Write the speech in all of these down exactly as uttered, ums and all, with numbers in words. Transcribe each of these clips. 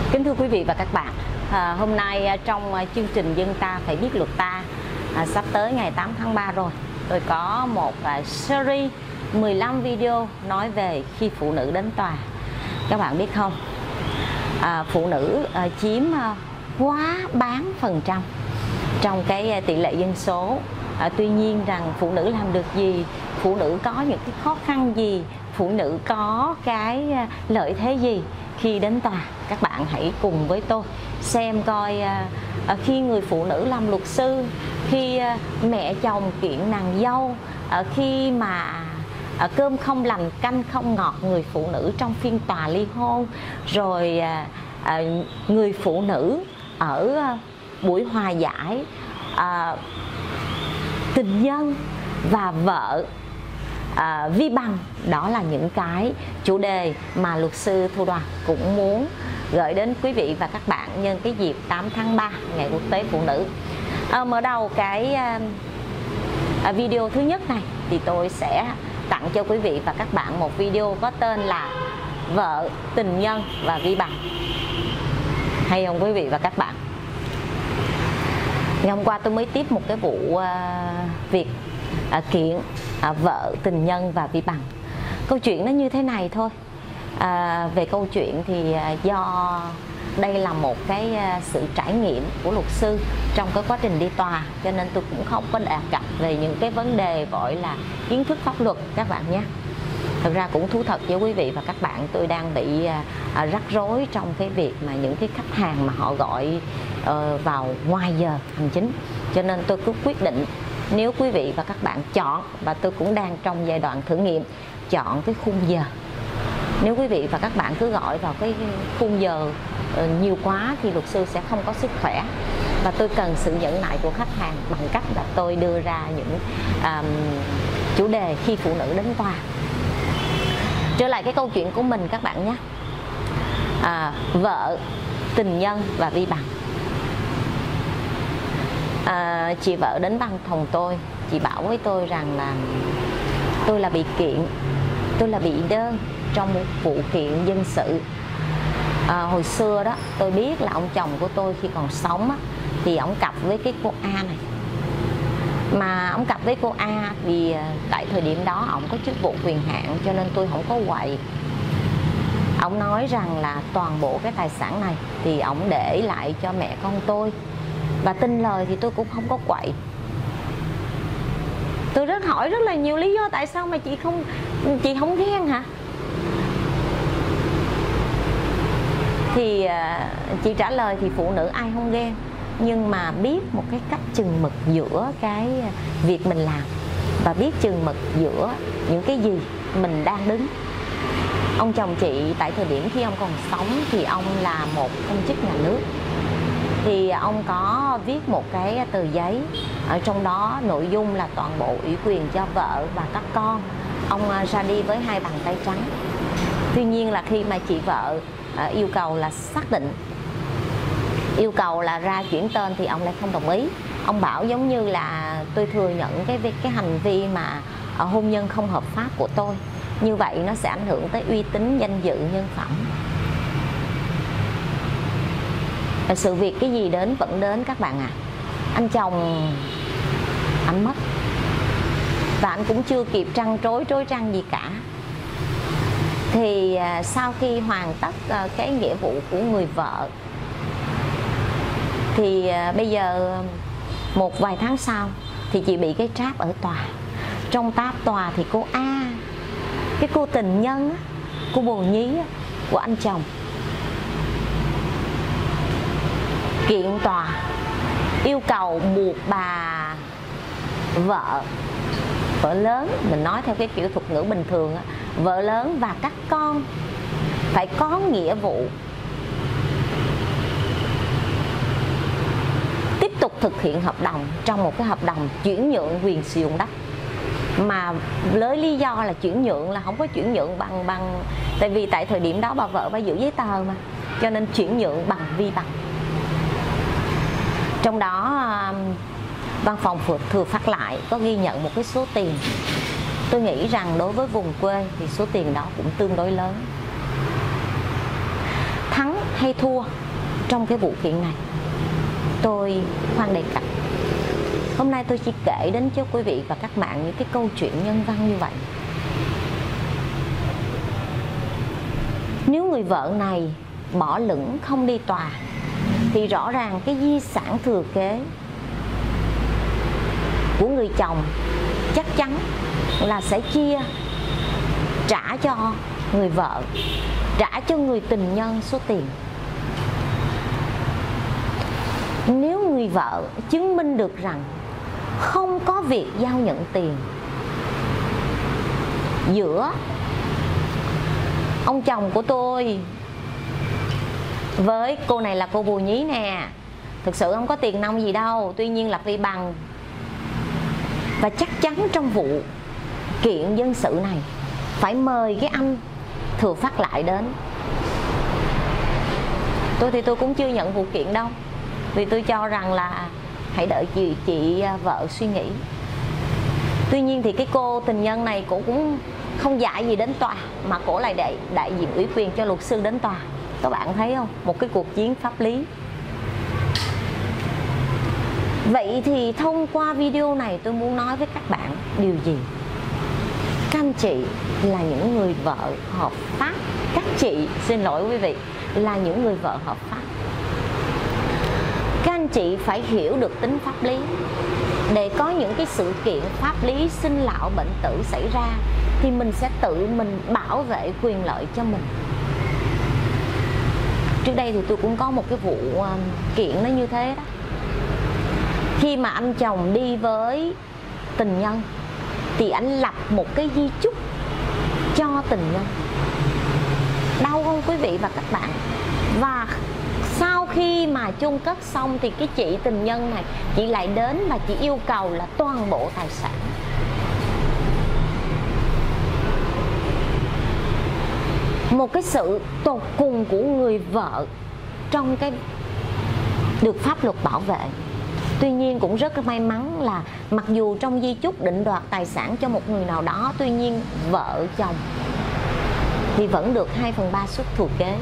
Kính thưa quý vị và các bạn, à, hôm nay trong chương trình Dân Ta Phải Biết Luật Ta, à, sắp tới ngày tám tháng ba rồi, tôi có một à, series mười lăm video nói về khi phụ nữ đến tòa. Các bạn biết không, à, phụ nữ à, chiếm à, quá bán phần trăm trong cái à, tỷ lệ dân số. À, tuy nhiên rằng phụ nữ làm được gì, phụ nữ có những cái khó khăn gì, phụ nữ có cái à, lợi thế gì khi đến tòa. Các bạn hãy cùng với tôi xem coi à, à, khi người phụ nữ làm luật sư, khi à, mẹ chồng kiện nàng dâu, à, khi mà à, cơm không lành canh không ngọt người phụ nữ trong phiên tòa ly hôn, rồi à, à, người phụ nữ ở à, buổi hòa giải, à, tình nhân và vợ à, vi bằng. Đó là những cái chủ đề mà luật sư Thu Đoàn cũng muốn gửi đến quý vị và các bạn nhân cái dịp tám tháng ba, ngày quốc tế phụ nữ. À, mở đầu cái à, video thứ nhất này thì tôi sẽ tặng cho quý vị và các bạn một video có tên là Vợ, Tình Nhân và Vi Bằng. Hay không quý vị và các bạn? Ngày hôm qua tôi mới tiếp một cái vụ uh, việc uh, kiện uh, vợ, tình nhân và vi bằng. Câu chuyện nó như thế này thôi. Uh, về câu chuyện thì uh, do đây là một cái uh, sự trải nghiệm của luật sư trong cái quá trình đi tòa, cho nên tôi cũng không có đề cập về những cái vấn đề gọi là kiến thức pháp luật các bạn nhé. Thật ra cũng thú thật với quý vị và các bạn, tôi đang bị uh, rắc rối trong cái việc mà những cái khách hàng mà họ gọi uh, vào ngoài giờ hành chính. Cho nên tôi cứ quyết định, nếu quý vị và các bạn chọn, và tôi cũng đang trong giai đoạn thử nghiệm, chọn cái khung giờ. Nếu quý vị và các bạn cứ gọi vào cái khung giờ uh, nhiều quá thì luật sư sẽ không có sức khỏe. Và tôi cần sự nhẫn nại của khách hàng bằng cách là tôi đưa ra những um, chủ đề khi phụ nữ đến tòa. Trở lại cái câu chuyện của mình các bạn nhé. À, vợ, tình nhân và vi bằng. À, chị vợ đến văn phòng tôi, chị bảo với tôi rằng là tôi là bị kiện, tôi là bị đơn trong một vụ kiện dân sự. À, hồi xưa đó tôi biết là ông chồng của tôi khi còn sống á, thì ông cặp với cái cô A này. Mà ông cặp với cô A vì tại thời điểm đó ông có chức vụ quyền hạn, cho nên tôi không có quậy. Ông nói rằng là toàn bộ cái tài sản này thì ông để lại cho mẹ con tôi, và tin lời thì tôi cũng không có quậy. Tôi rất hỏi rất là nhiều lý do tại sao mà chị không chị không ghen hả? Thì uh, chị trả lời thì phụ nữ ai không ghen, nhưng mà biết một cái cách chừng mực giữa cái việc mình làm, và biết chừng mực giữa những cái gì mình đang đứng. Ông chồng chị tại thời điểm khi ông còn sống thì ông là một công chức nhà nước. Thì ông có viết một cái tờ giấy, ở trong đó nội dung là toàn bộ ủy quyền cho vợ và các con. Ông ra đi với hai bàn tay trắng. Tuy nhiên là khi mà chị vợ yêu cầu là xác định, yêu cầu là ra chuyển tên thì ông lại không đồng ý. Ông bảo giống như là tôi thừa nhận cái cái hành vi mà hôn nhân không hợp pháp của tôi, như vậy nó sẽ ảnh hưởng tới uy tín, danh dự, nhân phẩm. Và sự việc cái gì đến vẫn đến các bạn à. Anh chồng anh mất, và anh cũng chưa kịp trăn trối trối trăn gì cả. Thì sau khi hoàn tất cái nghĩa vụ của người vợ thì bây giờ một vài tháng sau thì chị bị cái tráp ở tòa. Trong táp tòa thì cô A, cái cô tình nhân, cô bồ nhí của anh chồng, kiện tòa yêu cầu buộc bà vợ, vợ lớn, mình nói theo cái kiểu thuật ngữ bình thường, vợ lớn và các con phải có nghĩa vụ tiếp tục thực hiện hợp đồng trong một cái hợp đồng chuyển nhượng quyền sử dụng đất. Mà với lý do là chuyển nhượng là không có chuyển nhượng bằng bằng tại vì tại thời điểm đó bà vợ phải giữ giấy tờ mà, cho nên chuyển nhượng bằng vi bằng. Trong đó văn phòng thừa phát lại có ghi nhận một cái số tiền, tôi nghĩ rằng đối với vùng quê thì số tiền đó cũng tương đối lớn. Thắng hay thua trong cái vụ kiện này, tôi khoan đề cập. Hôm nay tôi chỉ kể đến cho quý vị và các bạn những cái câu chuyện nhân văn như vậy. Nếu người vợ này bỏ lửng không đi tòa thì rõ ràng cái di sản thừa kế của người chồng chắc chắn là sẽ chia trả cho người vợ, trả cho người tình nhân số tiền. Nếu người vợ chứng minh được rằng không có việc giao nhận tiền giữa ông chồng của tôi với cô này là cô bồ nhí nè, thực sự không có tiền nong gì đâu, tuy nhiên lập vi bằng, và chắc chắn trong vụ kiện dân sự này phải mời cái anh Thừa Phát lại đến. Tôi thì tôi cũng chưa nhận vụ kiện đâu, vì tôi cho rằng là hãy đợi chị, chị vợ suy nghĩ. Tuy nhiên thì cái cô tình nhân này cổ cũng không dạy gì đến tòa, mà cổ lại đại, đại diện ủy quyền cho luật sư đến tòa. Các bạn thấy không? Một cái cuộc chiến pháp lý. Vậy thì thông qua video này tôi muốn nói với các bạn điều gì? Các anh chị là những người vợ hợp pháp. Các chị, xin lỗi quý vị, là những người vợ hợp pháp. Các anh chị phải hiểu được tính pháp lý. Để có những cái sự kiện pháp lý sinh lão bệnh tử xảy ra thì mình sẽ tự mình bảo vệ quyền lợi cho mình. Trước đây thì tôi cũng có một cái vụ uh, kiện nó như thế đó. Khi mà anh chồng đi với tình nhân thì anh lập một cái di chúc cho tình nhân. Đau không quý vị và các bạn? Và sau khi mà chôn cất xong thì cái chị tình nhân này, chị lại đến và chị yêu cầu là toàn bộ tài sản. Một cái sự tột cùng của người vợ trong cái được pháp luật bảo vệ. Tuy nhiên cũng rất may mắn là mặc dù trong di chúc định đoạt tài sản cho một người nào đó, tuy nhiên vợ chồng thì vẫn được hai phần ba suất thừa kế.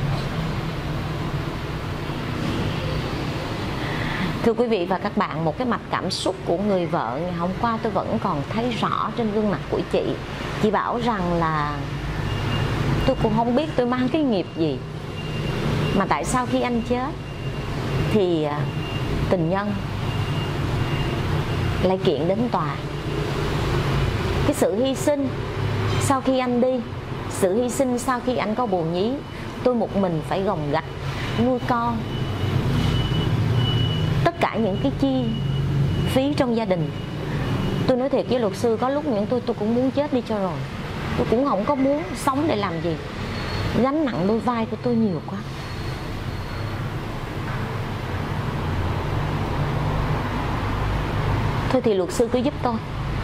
Thưa quý vị và các bạn, một cái mặt cảm xúc của người vợ ngày hôm qua tôi vẫn còn thấy rõ trên gương mặt của chị. Chị bảo rằng là tôi cũng không biết tôi mang cái nghiệp gì, mà tại sao khi anh chết thì tình nhân lại kiện đến tòa. Cái sự hy sinh sau khi anh đi, sự hy sinh sau khi anh có bồ nhí, tôi một mình phải gồng gánh nuôi con, tất cả những cái chi phí trong gia đình. Tôi nói thiệt với luật sư, có lúc những tôi tôi cũng muốn chết đi cho rồi. Tôi cũng không có muốn sống để làm gì. Gánh nặng đôi vai của tôi nhiều quá. Thôi thì luật sư cứ giúp tôi.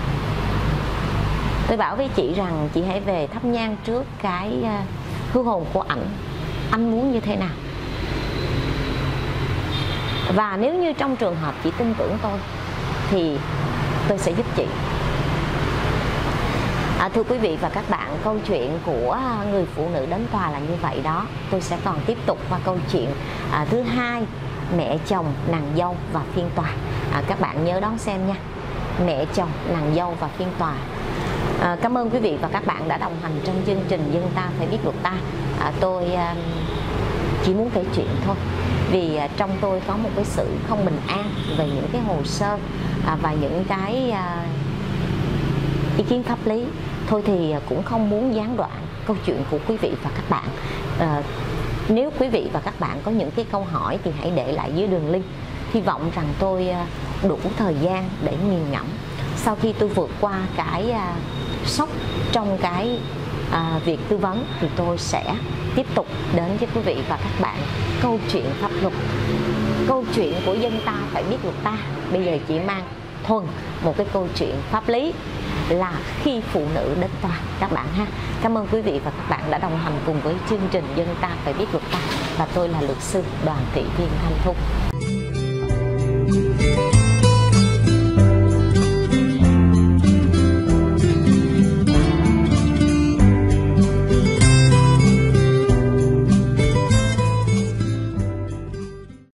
Tôi bảo với chị rằng chị hãy về thắp nhang trước cái hư hồn của ảnh. Anh muốn như thế nào? Và nếu như trong trường hợp chị tin tưởng tôi thì tôi sẽ giúp chị. À, thưa quý vị và các bạn, câu chuyện của người phụ nữ đến tòa là như vậy đó. Tôi sẽ còn tiếp tục qua câu chuyện à, thứ hai, mẹ chồng, nàng dâu và phiên tòa. À, các bạn nhớ đón xem nha. Mẹ chồng, nàng dâu và phiên tòa. À, cảm ơn quý vị và các bạn đã đồng hành trong chương trình Dân Ta Phải Biết Luật Ta. À, tôi à, chỉ muốn kể chuyện thôi, vì à, trong tôi có một cái sự không bình an về những cái hồ sơ à, và những cái à, ý kiến pháp lý. Thôi thì cũng không muốn gián đoạn câu chuyện của quý vị và các bạn. À, nếu quý vị và các bạn có những cái câu hỏi thì hãy để lại dưới đường link. Hy vọng rằng tôi đủ thời gian để nghiền ngẫm. Sau khi tôi vượt qua cái à, sốc trong cái à, việc tư vấn thì tôi sẽ tiếp tục đến với quý vị và các bạn câu chuyện pháp luật, câu chuyện của Dân Ta Phải Biết Luật Ta. Bây giờ chỉ mang thuần một cái câu chuyện pháp lý là khi phụ nữ đến tòa các bạn ha. Cảm ơn quý vị và các bạn đã đồng hành cùng với chương trình Dân Ta Phải Biết Luật Ta, và tôi là luật sư Đoàn Thị Thiên Thanh Thu.